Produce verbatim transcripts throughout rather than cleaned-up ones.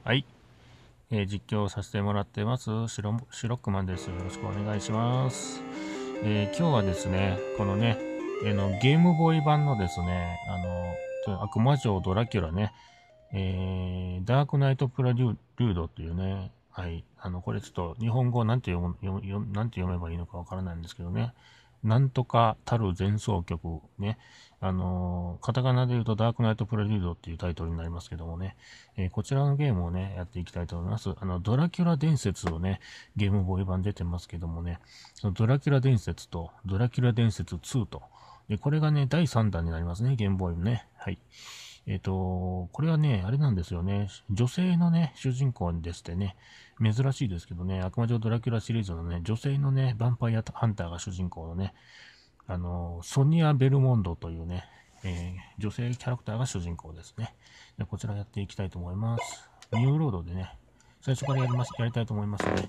はい、えー実況させてもらってますシロシロックマンです。よろしくお願いします。えー今日はですね、このね、えーのゲームボーイ版のですね、あの悪魔城ドラキュラね、えーダークナイトプラリュードっていうね、はい、あのこれちょっと日本語なんて読む読読なんて読めばいいのかわからないんですけどね、なんとかたる前奏曲ね、あのーカタカナで言うとダークナイトプラリュードっていうタイトルになりますけどもね、えーこちらのゲームをね、やっていきたいと思います。あの、ドラキュラ伝説をね、ゲームボーイ版出てますけどもね、そのドラキュラ伝説とドラキュラ伝説ツーと、で、これがね、だいさんだんになりますね、ゲームボーイのね。はい。えっ、と、これはね、あれなんですよね。女性のね、主人公ですってね、珍しいですけどね、悪魔城ドラキュラシリーズのね、女性のね、ヴァンパイアハンターが主人公のね、あの、ソニア・ベルモンドというね、えー女性キャラクターが主人公ですね。でこちらやっていきたいと思います。ニューロードでね、最初からやります、やりたいと思いますね。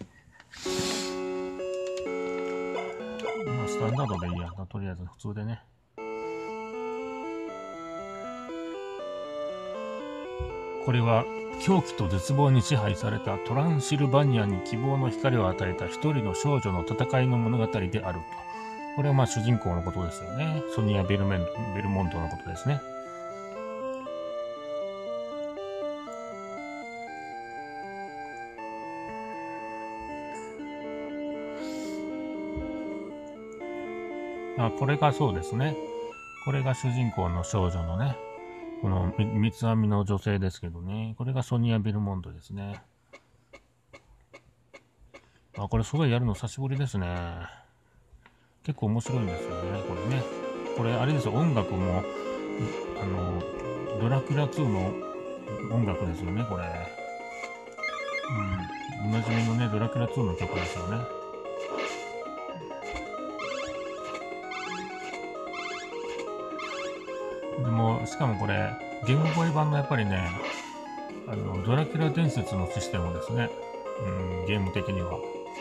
まあ、スタンダードでいいや。とりあえず普通でね。これは狂気と絶望に支配されたトランシルバニアに希望の光を与えた一人の少女の戦いの物語であると。これはまあ主人公のことですよね。ソニア・ベルメンベルモンドのことですね。あ、これがそうですね。これが主人公の少女のね、この三つ編みの女性ですけどね。これがソニア・ベルモンドですね。あ、これすごいやるの久しぶりですね。結構面白いんですよね、これね。これあれですよ、音楽も、あの、ドラキュラツーの音楽ですよね、これ。うん。おなじみのね、ドラキュラツーの曲ですよね。でも、しかもこれ、ゲームボーイ版のやっぱりね、あの、ドラキュラ伝説のシステムですね。うん、ゲーム的には。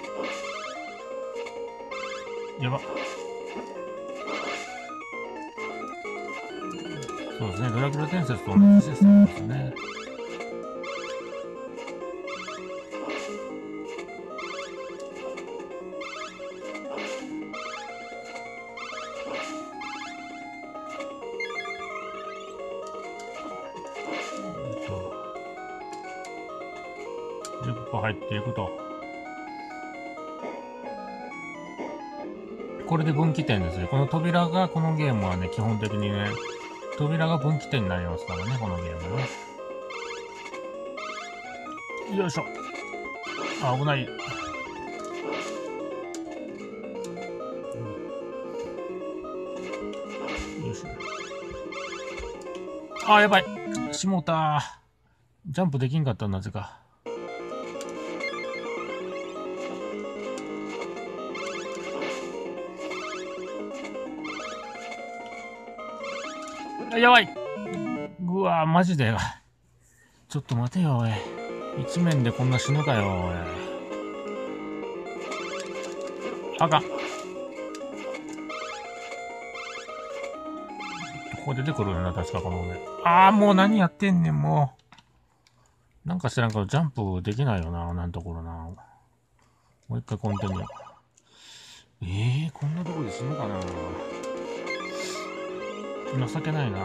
やば。そうですね、ドラキュラ伝説と同じシステムですね。じゅっこ入っていくと。これで分岐点ですね。この扉が、このゲームはね、基本的にね、扉が分岐点になりますからね、このゲームね。よいしょ。あ、危ない。よいしょ。あ、やばい。しもうた。ジャンプできんかった、なぜか。やばい。うわマジで。ちょっと待てよ、おい。一面でこんな死ぬかよ、おい。あかん。ここ出てくるよな、確かこの上。あー、もう何やってんねん、もう。なんか知らんけど、ジャンプできないよな、なんところな。もう一回コンティニュー。えー、こんなとこで死ぬかな。情けないな。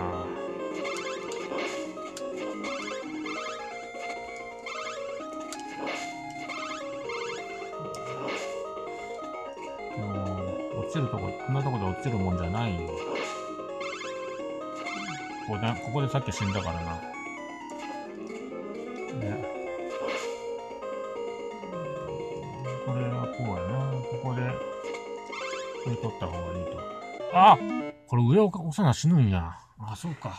落ちるとこ、こんなとこで落ちるもんじゃないよ。ここで、ここでさっき死んだからな。ね。これはこうやな。ここで、これ取った方がいいと。あこれ上を押さな死ぬんや。あ、そうか。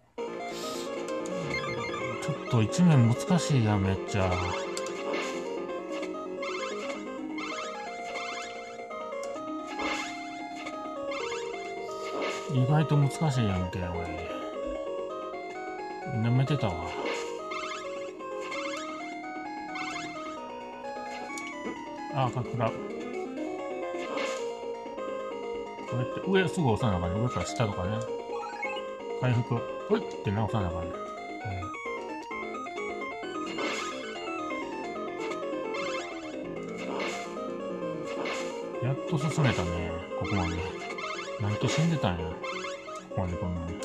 ちょっと一面難しいやん、めっちゃ。意外と難しいやんけ、おい。舐めてたわ。あ、かくら。こうやって上すぐ押さなあかんね。上から下とかね。回復。ほいって直さなあかんね。 やっと進めたね、ここまで。なんと死んでたんや。ここまで来んのに。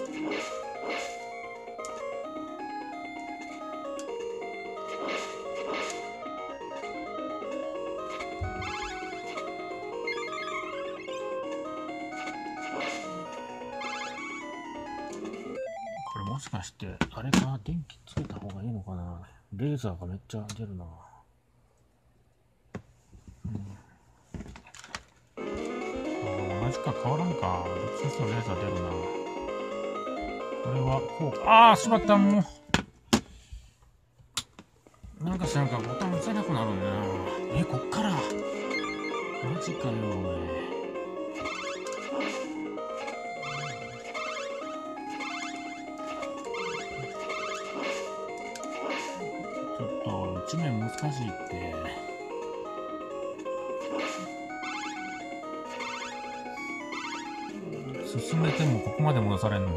これもしかして、あれか、電気つけた方がいいのかな。レーザーがめっちゃ出るな。同じか変わらんか。どっちにしてもレーザー出るな。これはこうか。ああ、しまった、もう。なんかしなんかボタン押せなくなるね。え、こっから。マジかよ、おい。ちょっと、一面難しいって。進めてもここまで戻されんの。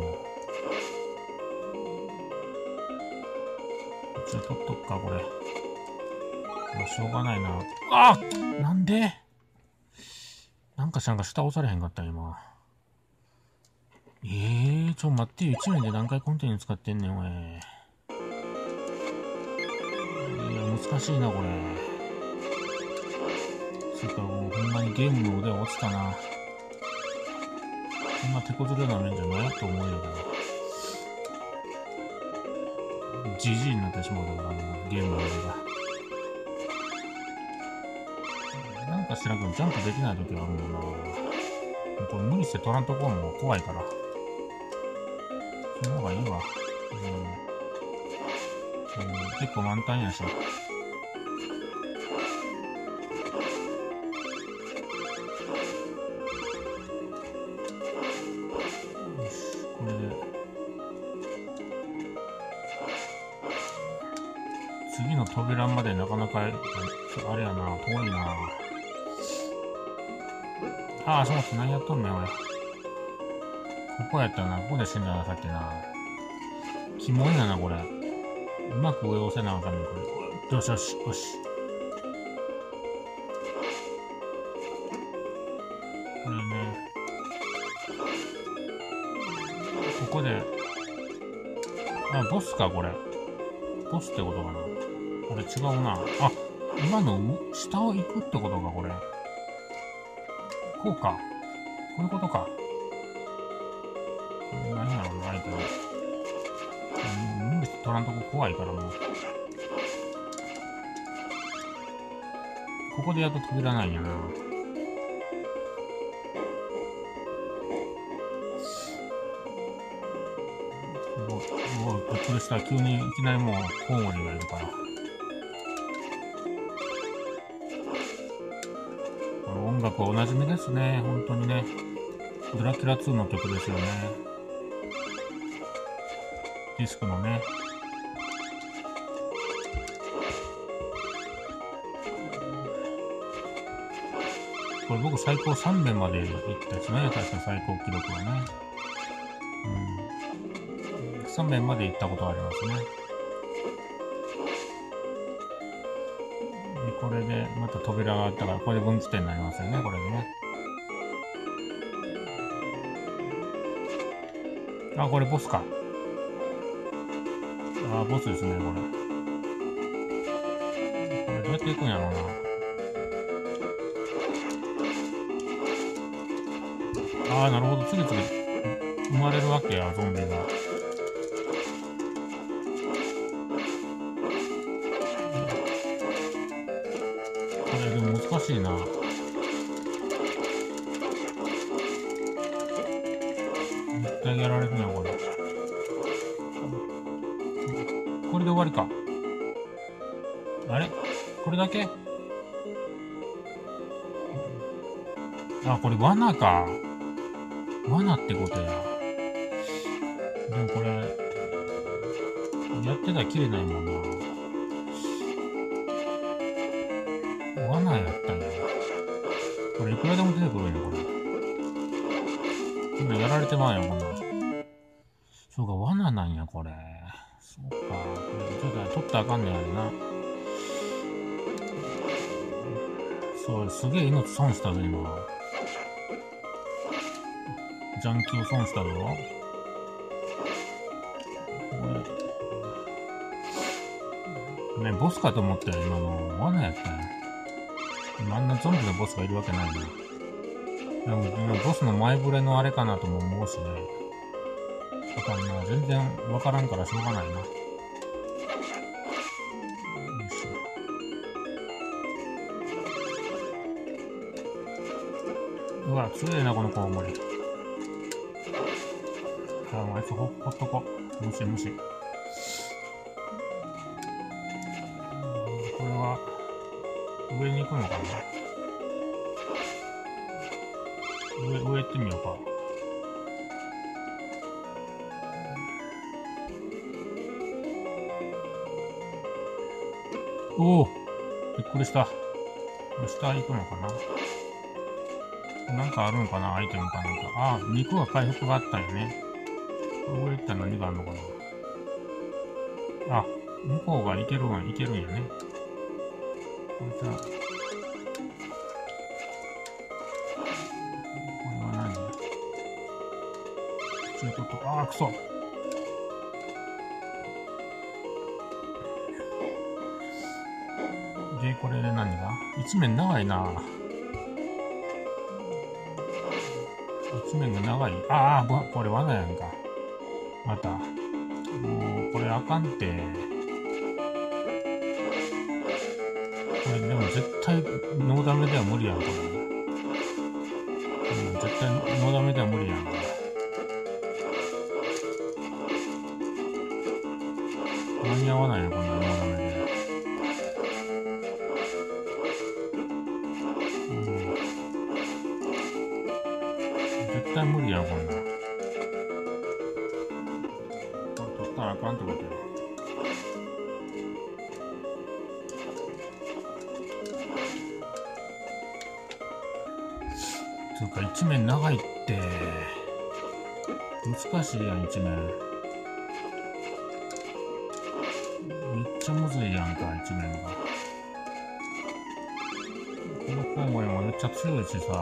一応取っとくか、これ。もうしょうがないな。あなんでなんかしなんか下押されへんかった、今。えー、ちょ、待ってよ。いちねんで何回コンティニュー使ってんねん、おい。いや、難しいな、これ。そっか、もうほんまにゲームの腕は落ちたな。そんな手こずるような面じゃないと思うよけど。ジジイになってしまうだからな、ゲームの腕が。なんか知らんけど、ジャンプできない時があるんだな。これ無理して取らんとこうも怖いから。その方がいいわ。うん。うん、結構満タンやし。よし、これで。次の扉までなかなか、あれやな、遠いな。ああ、そうっす、何やっとんねん、おい。ここやったな、ここで死んだな、さっきな。キモいやな、これ。うまく上押せなあかんねん、これ。よしよし、よし。これね。ここで、あ、ボスか、これ。ボスってことかな。あれ違うな。あ、今の下を行くってことか、これ。こうか。こういうことか。これ何やろうな、相手は。無理して取らんとこ怖いからもう。ここでやっと扉なんやな。もう、もうびっくりした。急にいきなりもうコウモリがいるから。この音楽はおなじみですね。本当にね。ドラキュラツーの曲ですよね。ディスクのね。これ僕最高さん面まで行ったですね。確か最高記録はね。うん。さん面まで行ったことありますね。で、これでまた扉があったから、これで分岐点になりますよね。これでね。あ、これボスか。あ、ボスですね、これ。これどうやって行くんやろうな。ああ、なるほど。次々生まれるわけや、ゾンビが。これでも難しいな。絶対やられるな、これ。これで終わりか。あれこれだけあ、これ罠か。罠ってことや。でもこれ、やってたら切れないもんな。罠やったね。これいくらでも出てくるんや、これ。今やられてまうやん、こんなん。そうか、罠なんや、これ。そうか。これちょっと取ったらあかんねやでな。 そう、すげえ命損したぞ、今。ジャンキを損したぞ。これ、ね、ボスかと思ったよ、今の。罠やったんや。今あんなゾンビのボスがいるわけないな。でも、今ボスの前触れのあれかなとも思うしね。わかんない。全然わからんからしょうがないな。うわ、強いな、このコウモリ。あ、もうあいつほ、ほっとこ。無視無視。これは、上に行くのかな。上、上行ってみようか。おお、びっくりした。下行くのかな。なんかあるのかな、アイテムかなんか。ああ、肉が回復があったよね。上行ったら何があるのかな。あ、向こうが行けるん、行けるんやね。これじゃあ、これは何？中途と、ああ、くそ。で、これで何が？一面長いな。一面が長い。ああ、これ罠やんか。また。もう、これあかんて。これでも絶対ノーダメでは無理やん、これ。うん、絶対ノーダメでは無理やん。間に合わないよ、こんなノーダメで。うん、絶対無理やん、こんな。これ取ったらあかんってことや。つうか一面長いって難しいやん。一面めっちゃむずいやんか。一面がこのコウモリもめっちゃ強いしさ。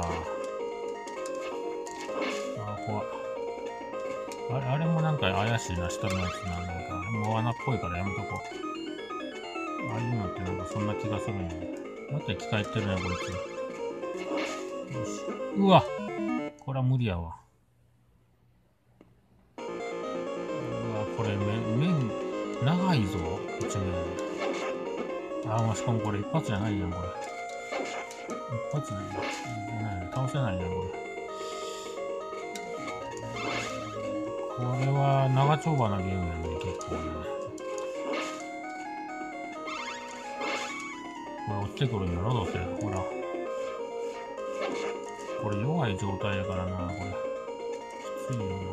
あー怖っ。あれ、あれもなんか怪しいな。下のやつな。なんかもう罠っぽいからやめとこう。ああいうのってなんかそんな気がするんや。また生き返ってるね、こいつ。よし。うわ、これは無理やわ。うわ、これ面、面長いぞ、一面。あ、まあ、しかもこれ一発じゃないやん、これ。一発じゃない、倒せないやん、これ。これは長丁場なゲームやね、結構ね。これ落ちてくるんやろ、どうせ。ほら。これ弱い状態やからな、これ。きついよな、こ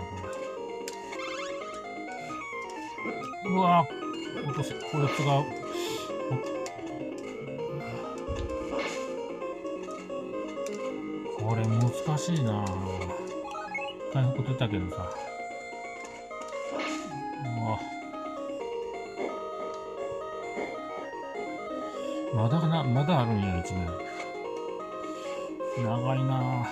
れ。うわぁ、落とす、こいつが、これ難しいな。回復出たけどさ。うわ。まだな、まだあるんや、一面。長いなぁ。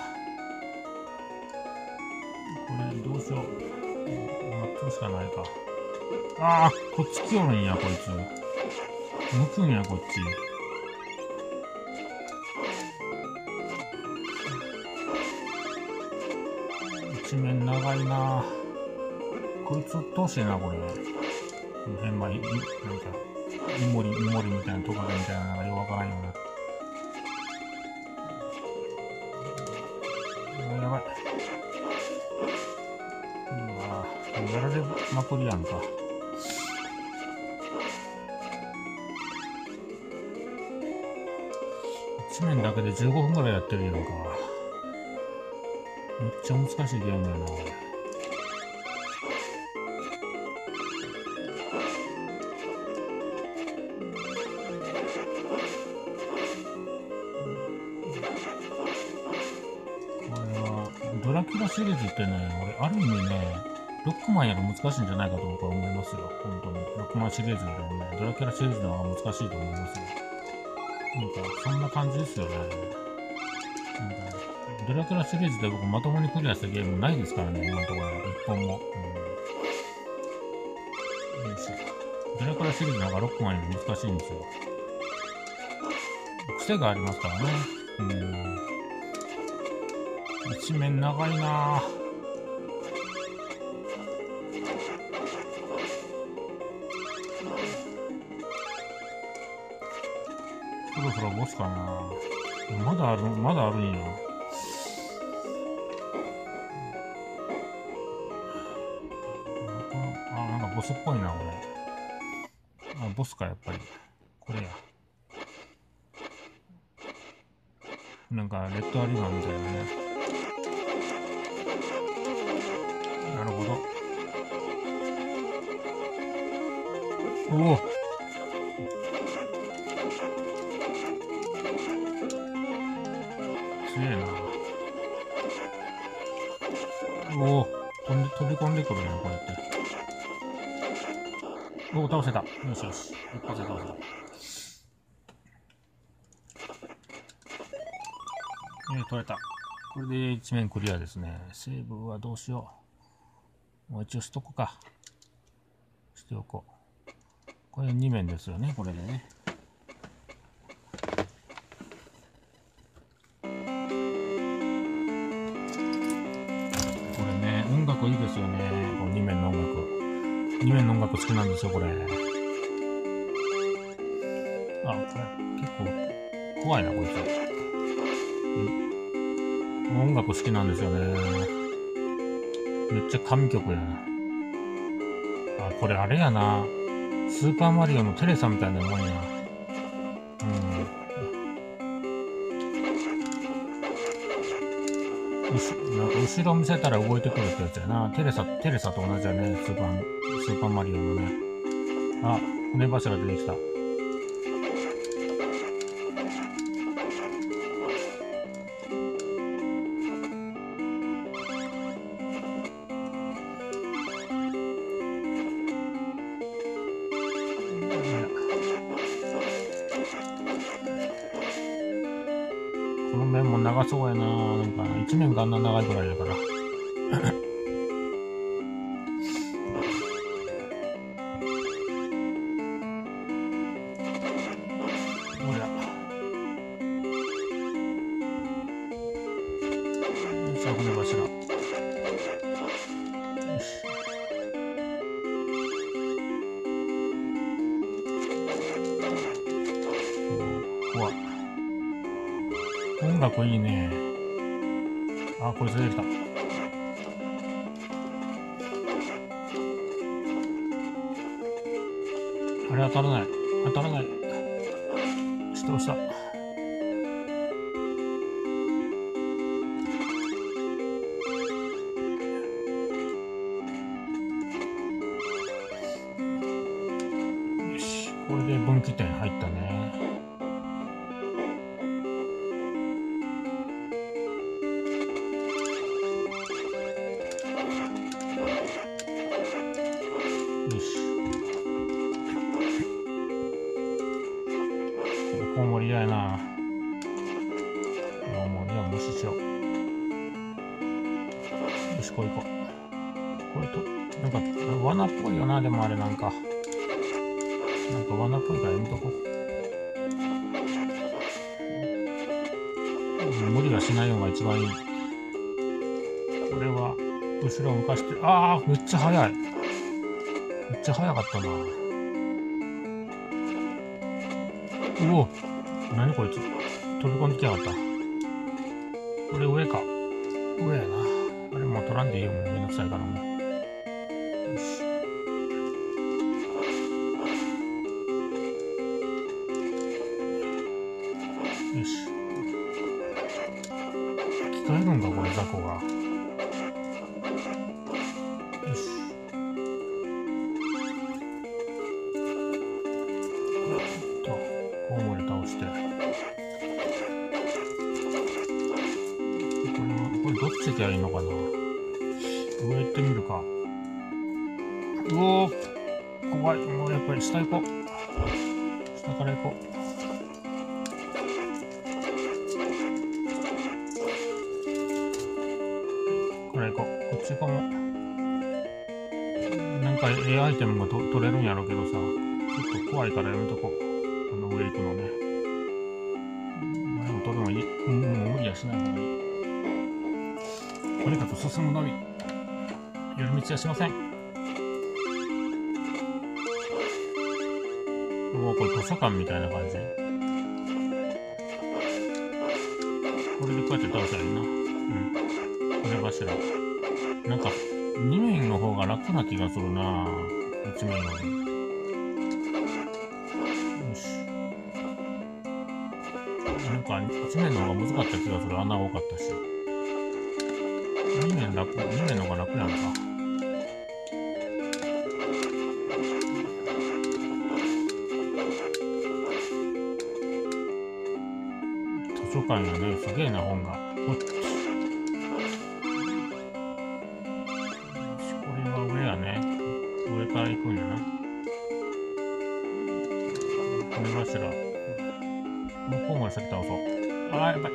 これどうしよう。待つしかないか。ああ、こっち来よるんや、こいつ。向くんや、こっち。一面長いなぁ。こいつうっとうしいな、これ。この辺ま、い、なんか、イモリ、イモリみたいなトカゲみたいなのがよくわからんよな。やばい。うわぁ、やられまくりやんか。一面だけでじゅうごふんぐらいやってるやんか。めっちゃ難しいゲームやな。ドラキュラシリーズってね、俺、ある意味ね、ロックマンより難しいんじゃないかと僕は思いますよ。本当に。ロックマンシリーズよりもね、ドラキュラシリーズの方が難しいと思いますよ。 か、そんな感じですよね。なんか、ドラクラシリーズで僕まともにクリアしたゲームないですからね、今のところ。一本も。うん。よいしょ。ドラクラシリーズの方がロックマンより難しいんですよ。癖がありますからね。うん。一面長いなぁ。そろそろボスかな。まだある、まだあるんや。あ、なんかボスっぽいな、これ。あ、ボスか、やっぱり。これや。なんか、レッドアリガンみたいなね。なるほど。おお。強えな。おお。飛んで、飛び込んでくるね、こうやって。おお、倒せた。よしよし。一発で倒せた。えー、取れた。これで一面クリアですね。セーブはどうしよう。もう一応しとこうか。しておこう。これに面ですよね、これでね。これね、音楽いいですよね。このに面の音楽。に面の音楽好きなんですよ、これ。あ、これ結構怖いな、こいつ。音楽好きなんですよね。めっちゃ神曲やな。あ、これあれやな。スーパーマリオのテレサみたいなもんや。うん。うし、なんか後ろ見せたら動いてくるってやつやな。テレサ、テレサと同じやね。スーパー、スーパーマリオのね。あ、船柱出てきた。この面も長そうやな。なんか、一面があんな長いくらいだから。ほら。さあ、船柱。よし。うわ。音楽いいね。あ、こいつ出てきた。あれ当たらない。当たらない。して押した。よし。これで分岐点入ったね。コウモリ嫌やな。コウモリは無視しよう。よし、こう行こう。これと、なんか、罠っぽいよな、でもあれなんか。なんか罠っぽいからやめとこう。無理はしないのが一番いい。これは、後ろ向かして、ああ、めっちゃ速い。めっちゃ速かったな。うお、何こいつ。飛び込んできやがった。これ上か。上やな。あれもう取らんでいいよ、もうめんどくさいからもう。よし。よし。聞こえるんか、これ、雑魚が。よし。と、コウモリ倒して。どっちがいいのかな。上行ってみるか。うおー、怖い。もうやっぱり下行こう。下から行こしかも、なんか A アイテムがと取れるんやろうけどさ、ちょっと怖いからやめとこう。この上行くのね。まあでも取るのいい。うん、もう無理はしない方がいい。とにかく進むのみ。寄り道はしません。もうこれ図書館みたいな感じ。これでこうやって倒したらいいな。うん。これ柱。なんか、に面の方が楽な気がするな。いち面より。よし。なんか、いち面の方が難かった気がする。穴多かったし。に面楽、に面の方が楽やんか。図書館やね。すげえな、本が。こっち。これは上やね。上から行くんやな。これ柱。向こうまで先倒そう。あー、やばい、やばい。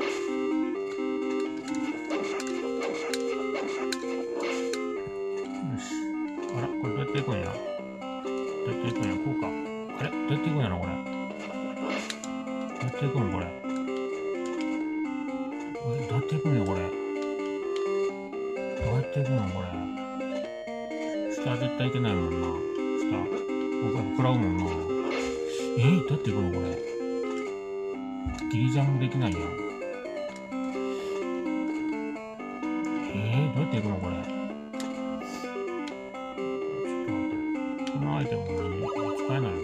あら、これどうやって行くんや？どうやって行くんや？こうか。あれ？どうやって行くんやろ、これ。どうやって行くの、これ。え、どうやって行くんや、これ。どうやって行くの、これ。下は絶対行けないもんな。下。僕は食らうもんな。えー、どうやって行くの、これ。ギリジャンもできないやん。えー、どうやって行くの、これ。アイテムが何使えないよな。どうや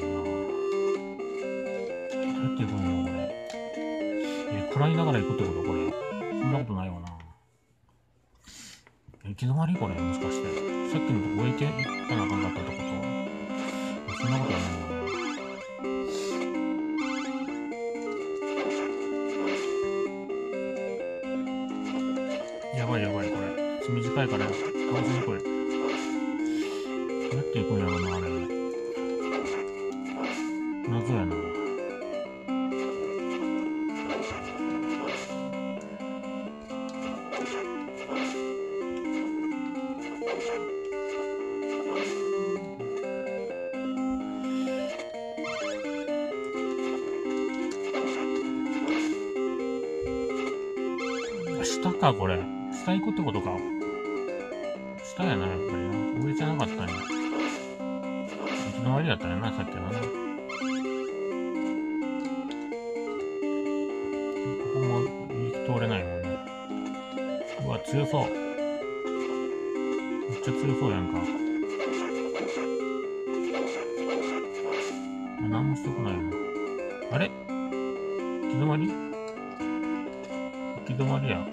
って行くのよ、これ。え、食らいながら行くってことこれ。そんなことないよな。行き止まりこれ、もしかして。さっきのとこ上行け、行かなあかんかったってことそんなことはないよな。やばいやばい、これ。短いから、倒しにくい。どうやって行くんやろな、あれ。謎やな。下か、これ。下行くってことか。下やな、やっぱりな。上じゃなかったんや。行き止まりだったんやな、さっきのね。ここも行き通れないもんね。うわ、強そう。めっちゃ強そうやんか。あ、なんもしたくないな。あれ？行き止まり？行き止まりや。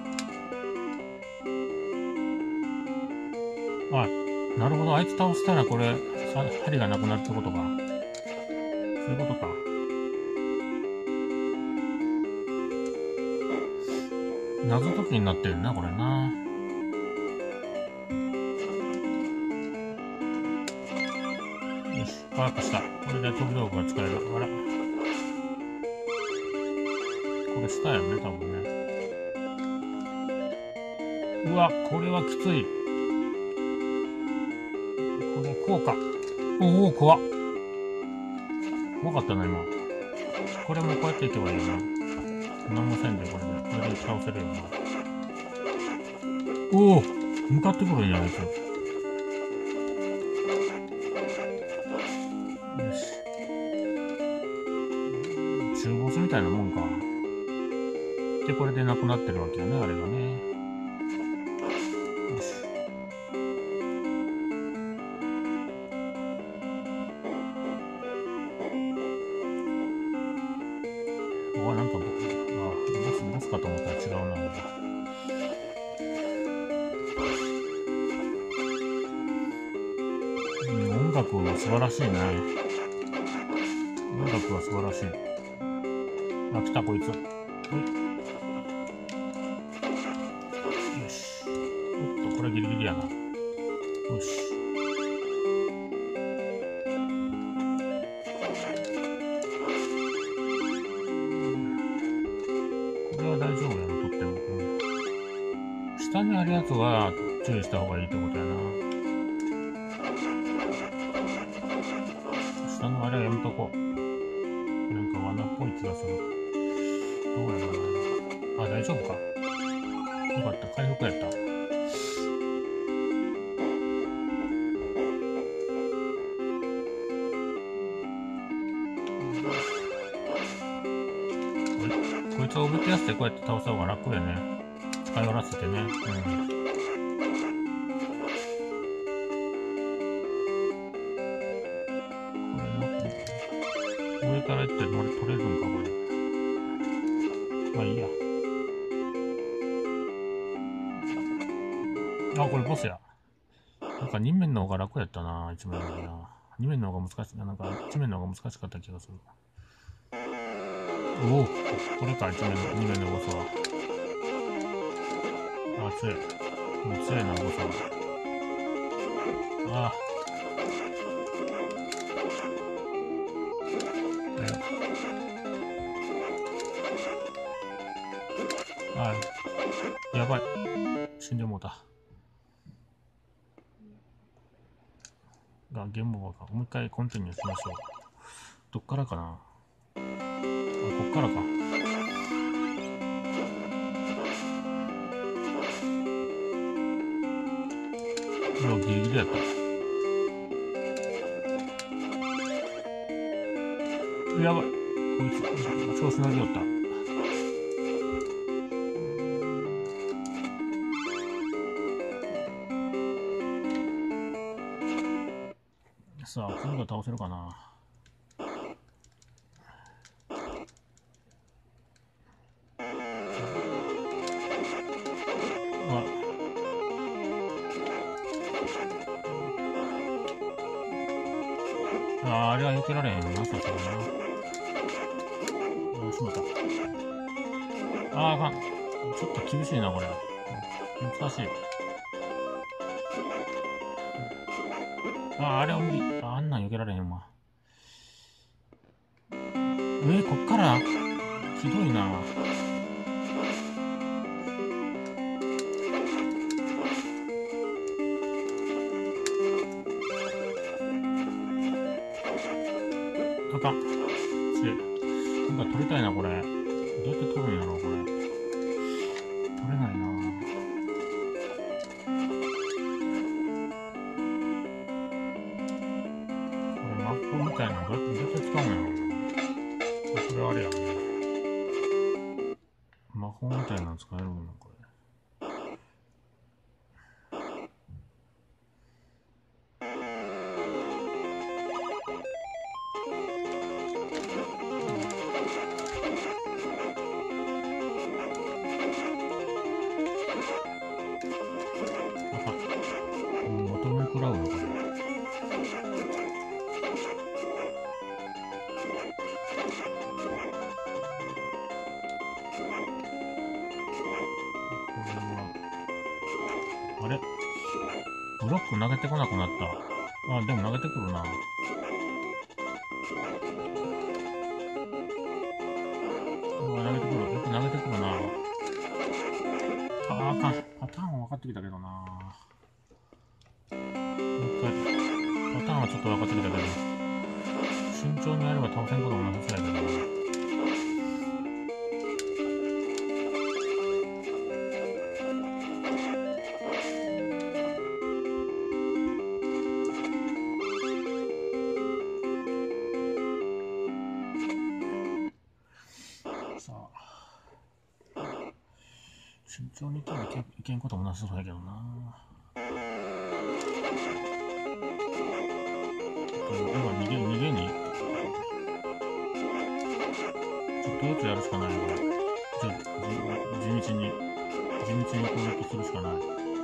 あ、なるほど。あいつ倒したらこれ、針がなくなるってことか。そういうことか。謎解きになってるな、これな。よし、パワーアップした。これで飛び道具が使える。あら。これ下やね、多分ね。うわ、これはきつい。これ、こうか。おお、怖っ。怖かったな、今。これもこうやっていけばいいよな。何もせんで、これで。これで倒せるよな。おお、向かってくるんや、あいつ。よし。中ボスみたいなもんか。で、これでなくなってるわけやね、あれがね。よし。うわ、なんか僕、あ、ボス、ボスかと思ったら違うな。うん、音楽は素晴らしいね。音楽は素晴らしい。あ、来た、こいつ。ほい。よし。おっと、これギリギリやな。よし。これは大丈夫やな、とっても。うん、下にあるやつは、 注意した方がいいってことやな。下のあれはやめとこう。なんか罠っぽい気がする。どうやろうな。あ、大丈夫か。よかった。回復やった。こいつをおびき出してこうやって倒した方が楽やね。近寄らせてね。うん。これな。上から行って乗れ取れるんか、これ。まあいいや。あ、これボスや。なんかに面の方が楽やったな、いち面よりな。に面の方が難しい。なんかいち面の方が難しかった気がする。おお、これか、いち面の、に面のボスは。あ、強い。もう強いな、ボスは。ああ。ああ、やばい。死んでもうた。が、ゲームオーバーか。もう一回コンティニューしましょう。どっからかな。あ、こっからか。うわ、ギリギリやった。やばい。こいつ、調子乗りよった。さあ、次が倒せるかな。ああ、あれは避けられへんな、さすがな。あ、しまった。ああ、あかん。ちょっと厳しいな、これ。難しい。ああ、あれは無理。あ、あんなん避けられへんわ。えー、こっからひどいな。あかん。つえ。なんか取りたいな、これ。どうやって取るんやろ、これ。取れないな。これ、マップみたいなのどうやって使うんやろ。これあれやね。魔法みたいなの使えるのこれ。求め食らうのかな。あれブロック投げてこなくなった。あ、でも投げてくるな。うわ、投げてくる。よく投げてくるな。あ、あかん。パターンは分かってきたけどな。もう一回。パターンはちょっと分かってきたけど。慎重にやれば倒せんこともなさそうやけどな。慎重にいったらいけ、いけんこともなさそうやけどな。今逃げ、逃げにちょっとずつやるしかないよ、これ。じゃ、じ、地道に、地道に攻撃するしかない。うん。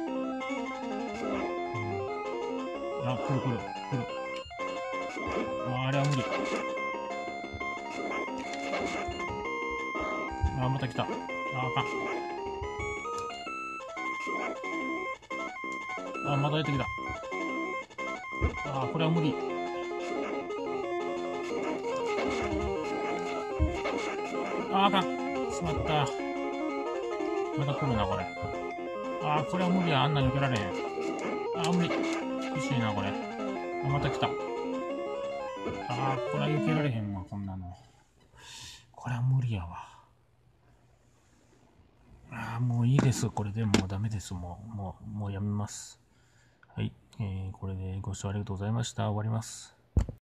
あ、来る来る、来る。あ、あれは無理。あ、また来た。あ、あかん。あ、また出てきた。あ、これは無理。あ、あかん。しまった。また来るな、これ。あ、 あー、これは無理や。あんなん避けられへん。あー、無理。厳しいな、これ。あ、また来た。あー、これは避けられへんわ、こんなの。これは無理やわ。あー、もういいです。これでもうダメです。もう、もう、もうやめます。はい。えー、これでご視聴ありがとうございました。終わります。